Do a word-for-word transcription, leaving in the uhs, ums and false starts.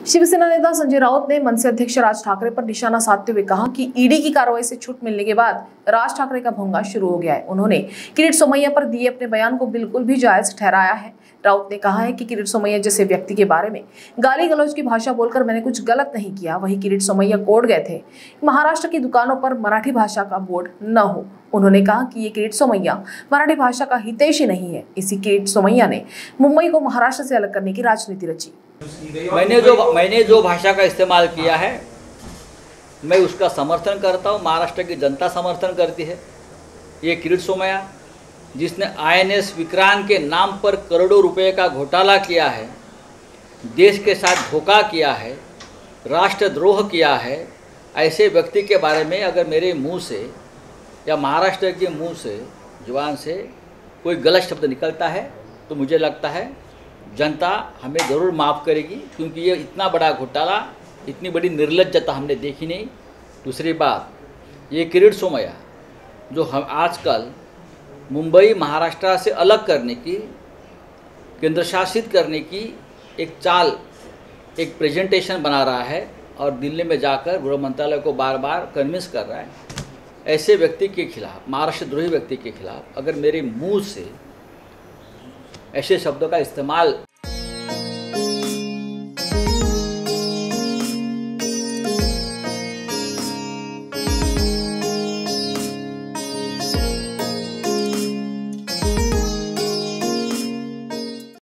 शिवसेना नेता संजय राउत ने मनसे अध्यक्ष राज ठाकरे पर निशाना साधते हुए कहा कि ईडी की कार्रवाई से छूट मिलने के बाद राज ठाकरे का भोंगा शुरू हो गया है। उन्होंने किरीट सोमैया पर दिए अपने बयान को बिल्कुल भी जायज ठहराया है। राउत ने कहा है कि किरीट सोमैया जैसे व्यक्ति के बारे में गाली गलौज की भाषा बोलकर मैंने कुछ गलत नहीं किया। वही किरीट सोमैया कोर्ट गए थे, महाराष्ट्र की दुकानों पर मराठी भाषा का बोर्ड न हो। उन्होंने कहा कि ये किरीट सोमैया मराठी भाषा का हितैषी नहीं है। इसी किरीट सोमैया ने मुंबई को महाराष्ट्र से अलग करने की राजनीति रची। मैंने जो मैंने जो भाषा का इस्तेमाल किया है मैं उसका समर्थन करता हूँ, महाराष्ट्र की जनता समर्थन करती है। ये किरीट सोमैया जिसने आईएनएस विक्रांत के नाम पर करोड़ों रुपए का घोटाला किया है, देश के साथ धोखा किया है, राष्ट्रद्रोह किया है, ऐसे व्यक्ति के बारे में अगर मेरे मुंह से या महाराष्ट्र के मुंह से जुबान से कोई गलत शब्द निकलता है तो मुझे लगता है जनता हमें ज़रूर माफ़ करेगी, क्योंकि ये इतना बड़ा घोटाला, इतनी बड़ी निर्लज्जता हमने देखी नहीं। दूसरी बात, ये किरीट सोमैया जो हम आजकल मुंबई महाराष्ट्र से अलग करने की, केंद्र शासित करने की एक चाल, एक प्रेजेंटेशन बना रहा है और दिल्ली में जाकर गृह मंत्रालय को बार बार कन्विंस कर रहा है, ऐसे व्यक्ति के खिलाफ, महाराष्ट्रद्रोही व्यक्ति के खिलाफ अगर मेरे मुंह से ऐसे शब्दों का इस्तेमाल